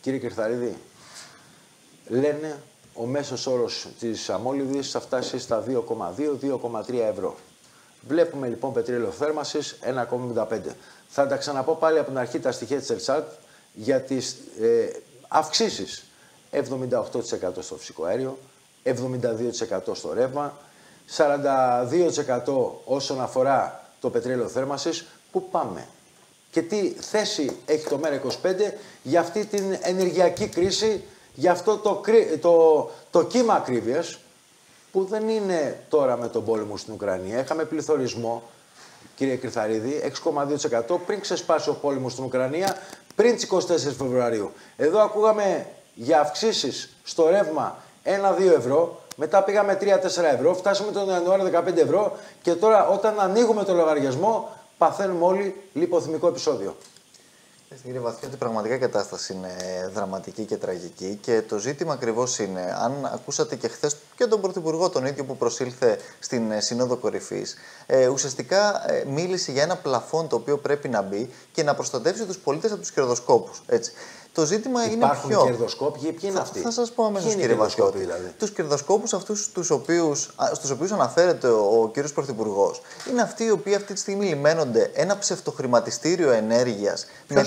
Κύριε Κερθαρίδη, λένε ο μέσος όρος της αμόλυβδης θα φτάσει στα 2,2-2,3 ευρώ. Βλέπουμε λοιπόν πετρέλαιο θέρμασης 1,75. Θα τα ξαναπώ πάλι από την αρχή τα στοιχεία της Ελσάτ για τις αυξήσεις. 78% στο φυσικό αέριο, 72% στο ρεύμα, 42% όσον αφορά το πετρέλαιο θέρμασης. Πού πάμε και τι θέση έχει το ΜέΡΑ25 για αυτή την ενεργειακή κρίση, για αυτό το κύμα ακρίβειας που δεν είναι τώρα με τον πόλεμο στην Ουκρανία. Είχαμε πληθωρισμό, κύριε Κερθαρίδη, 6,2% πριν ξεσπάσει ο πόλεμος στην Ουκρανία, πριν τις 24 Φεβρουαρίου. Εδώ ακούγαμε για αυξήσεις στο ρεύμα 1-2 ευρώ, μετά πήγαμε 3-4 ευρώ, φτάσαμε τον Ιανουάριο 15 ευρώ και τώρα όταν ανοίγουμε το λογαριασμό παθαίνουμε όλοι λιποθυμικό επεισόδιο. Κύριε Βαθιώτη, πραγματικά η κατάσταση είναι δραματική και τραγική και το ζήτημα ακριβώς είναι, αν ακούσατε και χθες και τον Πρωθυπουργό τον ίδιο που προσήλθε στην Σύνοδο Κορυφής, ουσιαστικά μίλησε για ένα πλαφόν το οποίο πρέπει να μπει και να προστατεύσει τους πολίτες από τους κερδοσκόπους. Έτσι. Το ζήτημα είναι ποιο. Υπάρχουν κερδοσκόποι, ποιοι είναι αυτοί? Θα σας πω αμέσως, κύριε Βαθιώτη. Δηλαδή. Τους κερδοσκόπους αυτούς στους οποίους αναφέρεται ο κύριος Πρωθυπουργός είναι αυτοί οι οποίοι αυτή τη στιγμή λιμένονται ένα ψευτοχρηματιστήριο ενέργειας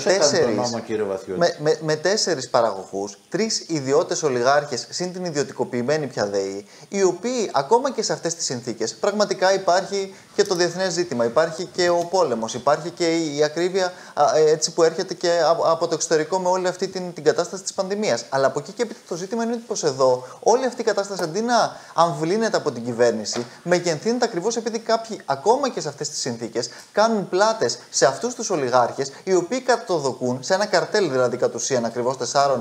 με 4 παραγωγούς, 3 ιδιώτες ολιγάρχες συν την ιδιωτικοποιημένη πια ΔΕΗ, οι οποίοι ακόμα και σε αυτές τις συνθήκες πραγματικά υπάρχει και το διεθνές ζήτημα, υπάρχει και ο πόλεμος, υπάρχει και η ακρίβεια έτσι που έρχεται και από το εξωτερικό με όλη αυτή την κατάσταση της πανδημίας. Αλλά από εκεί και έπειτα το ζήτημα είναι πως εδώ όλη αυτή η κατάσταση αντί να αμβλύνεται από την κυβέρνηση, μεγενθύνεται ακριβώς επειδή κάποιοι ακόμα και σε αυτές τις συνθήκες κάνουν πλάτες σε αυτούς τους ολιγάρχες, οι οποίοι κατοδοκούν σε ένα καρτέλ δηλαδή κατ' ουσίαν ακριβώς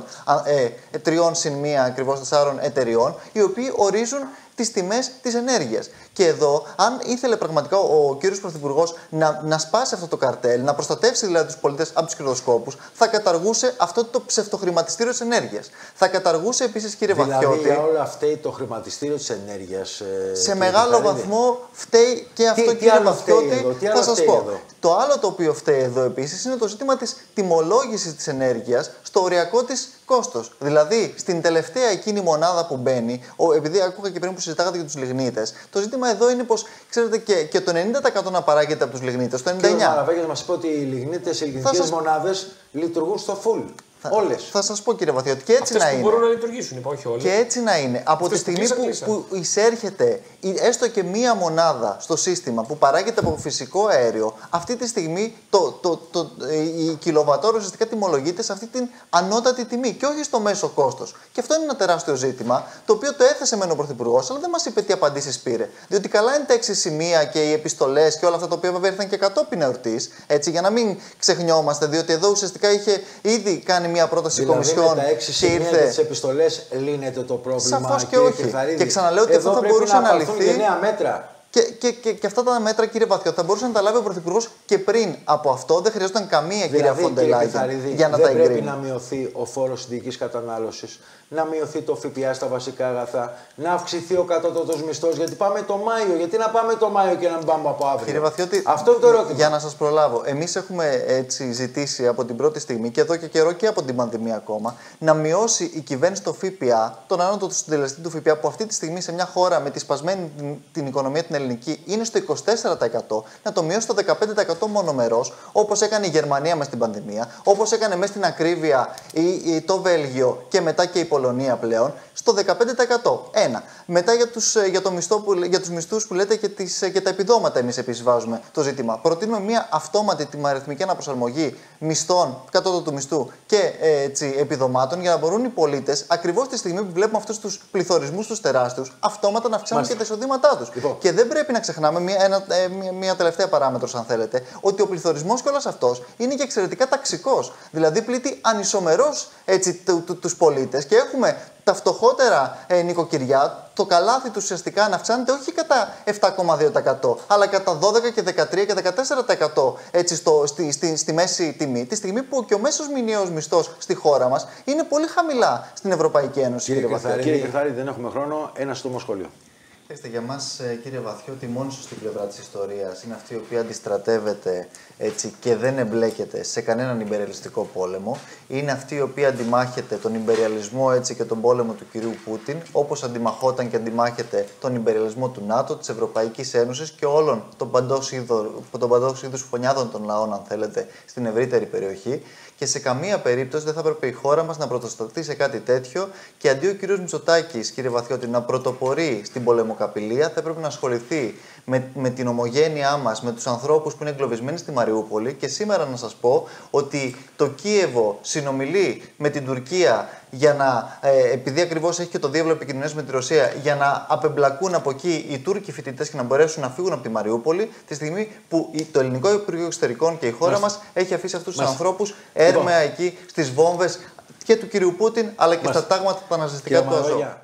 3 συν 1 ακριβώς 4 εταιριών, οι οποίοι ορίζουν τις τιμές της ενέργειας. Και εδώ, αν ήθελε πραγματικά ο κύριος Πρωθυπουργός να σπάσει αυτό το καρτέλ, να προστατεύσει δηλαδή τους πολίτες από τους κερδοσκόπους, θα καταργούσε αυτό το ψευτοχρηματιστήριο της ενέργειας. Θα καταργούσε επίσης, κύριε Βαθιώτη. Δηλαδή, για όλα αυτά το χρηματιστήριο της ενέργειας. Σε μεγάλο βαθμό φταίει και αυτό, κύριε Βαθιώτη. Θα σας πω. Το άλλο το οποίο φταίει εδώ επίσης είναι το ζήτημα της τιμολόγησης της ενέργειας στο οριακό της κόστος. Δηλαδή, στην τελευταία εκείνη μονάδα που μπαίνει, επειδή ακούγα και πριν που συζητάγατε για τους λιγνίτες, το ζήτημα εδώ είναι πως, ξέρετε, και το 90% να παράγεται από τους λιγνίτες, το 99%. Κύριε Μαραβέγγες, μας είπε ότι οι λιγνίτες, οι λιγνητικές μονάδες λειτουργούν στο full. Όλες. Θα σας πω, κύριε Βαθιώτη, και έτσι αυτές να που είναι. Μπορούν να λειτουργήσουν, όχι όλες. Και έτσι να είναι. Από τη στιγμή που εισέρχεται έστω και μία μονάδα στο σύστημα που παράγεται από φυσικό αέριο, αυτή τη στιγμή η κιλοβατόρα ουσιαστικά τιμολογείται σε αυτή την ανώτατη τιμή και όχι στο μέσο κόστος. Και αυτό είναι ένα τεράστιο ζήτημα, το οποίο το έθεσε μεν ο Πρωθυπουργός, αλλά δεν μας είπε τι απαντήσεις πήρε. Διότι καλά είναι τα 6 σημεία και οι επιστολές και όλα αυτά τα οποία βέβαια ήρθαν και κατόπιν εορτής, έτσι, για να μην ξεχνιόμαστε, διότι εδώ ουσιαστικά είχε ήδη κάνει μια πρόταση δηλαδή, κομισιόν με τα 6 σημεία και τις επιστολές λύνεται το πρόβλημα. Σαφώς και όχι. Και ξαναλέω ότι αυτό θα μπορούσε να λυθεί. Και νέα μέτρα. Και αυτά τα μέτρα, κύριε Βαθιώτη, θα μπορούσε να τα λάβει ο Πρωθυπουργός και πριν από αυτό. Δεν χρειαζόταν καμία, κυρία Φοντελάκη, για να τα εγκρίνει. Δεν πρέπει να μειωθεί ο φόρος ειδικής κατανάλωσης, να μειωθεί το ΦΠΑ στα βασικά αγαθά, να αυξηθεί ο κατώτατος μισθός. Γιατί πάμε το Μάιο. Γιατί να πάμε το Μάιο και να μην πάμε από αύριο? Κύριε Βαθιώτη, αυτό είναι το ερώτημα. Για να σας προλάβω, εμείς έχουμε έτσι ζητήσει από την πρώτη στιγμή και εδώ και καιρό και από την πανδημία ακόμα να μειώσει η κυβέρνηση το ΦΠΑ, τον άνωτο του συντελεστή του ΦΠΑ, που αυτή τη στιγμή σε μια χώρα με τη σπασμένη την οικονομία την ελληνική είναι στο 24%, να το μειώσει στο 15% μονομερός, όπως έκανε η Γερμανία μες στην πανδημία, όπως έκανε μες στην ακρίβεια το Βέλγιο και μετά και η Πολωνία πλέον, στο 15%. Ένα. Μετά για τους μισθούς που λέτε και τα επιδόματα, εμείς επίσης βάζουμε το ζήτημα. Προτείνουμε μια αυτόματη τιμαριθμική αναπροσαρμογή μισθών, κατώτατου μισθού και επιδομάτων, για να μπορούν οι πολίτες, ακριβώς τη στιγμή που βλέπουμε αυτούς τους πληθωρισμούς τους τεράστιους, αυτόματα να αυξάνουν και τα εισοδήματά τους. Και δεν πρέπει να ξεχνάμε μια τελευταία παράμετρο, αν θέλετε, ότι ο πληθωρισμός κιόλας αυτός είναι και εξαιρετικά ταξικός. Δηλαδή πλήττει ανισομερώς τους πολίτες και έχουμε τα φτωχότερα νοικοκυριά, το καλάθι του ουσιαστικά να αυξάνεται όχι κατά 7,2%, αλλά κατά 12 και 13 και 14% έτσι στη μέση τιμή, τη στιγμή που και ο μέσος μηνιαίος μισθός στη χώρα μας είναι πολύ χαμηλά στην Ευρωπαϊκή Ένωση. Κύριε Κερθαρίδη, δεν έχουμε χρόνο. Ένα σύντομο σχόλιο. Για μας, κύριε Βαθιώτη, μόνη σωστή πλευρά της ιστορίας είναι αυτή η οποία αντιστρατεύεται έτσι, και δεν εμπλέκεται σε κανέναν ιμπεριαλιστικό πόλεμο. Είναι αυτή η οποία αντιμάχεται τον ιμπεριαλισμό έτσι, και τον πόλεμο του κυρίου Πούτιν, όπως αντιμαχόταν και αντιμάχεται τον ιμπεριαλισμό του ΝΑΤΟ, της Ευρωπαϊκής Ένωσης και όλων των παντός είδους φωνιάδων των λαών, αν θέλετε, στην ευρύτερη περιοχή. Και σε καμία περίπτωση δεν θα έπρεπε η χώρα μας να πρωτοστατεί σε κάτι τέτοιο. Και αντί ο κύριος Μητσοτάκης, κύριε Βαθιώτη, να πρωτοπορεί στην πολεμοκαπηλεία, θα έπρεπε να ασχοληθεί με την ομογένειά μας, με τους ανθρώπους που είναι εγκλωβισμένοι στη Μαριούπολη. Και σήμερα να σας πω ότι το Κίεβο συνομιλεί με την Τουρκία για να, επειδή ακριβώς έχει και το διάβλο επικοινωνίας με τη Ρωσία, για να απεμπλακούν από εκεί οι Τούρκοι φοιτητές και να μπορέσουν να φύγουν από τη Μαριούπολη, τη στιγμή που το Ελληνικό Υπουργείο Εξωτερικών και η χώρα μας έχει αφήσει αυτούς τους ανθρώπους έρμεα εκεί στις βόμβες και του κυρίου Πούτιν, αλλά και στα τάγματα τα ναζιστικά του Αζόφ.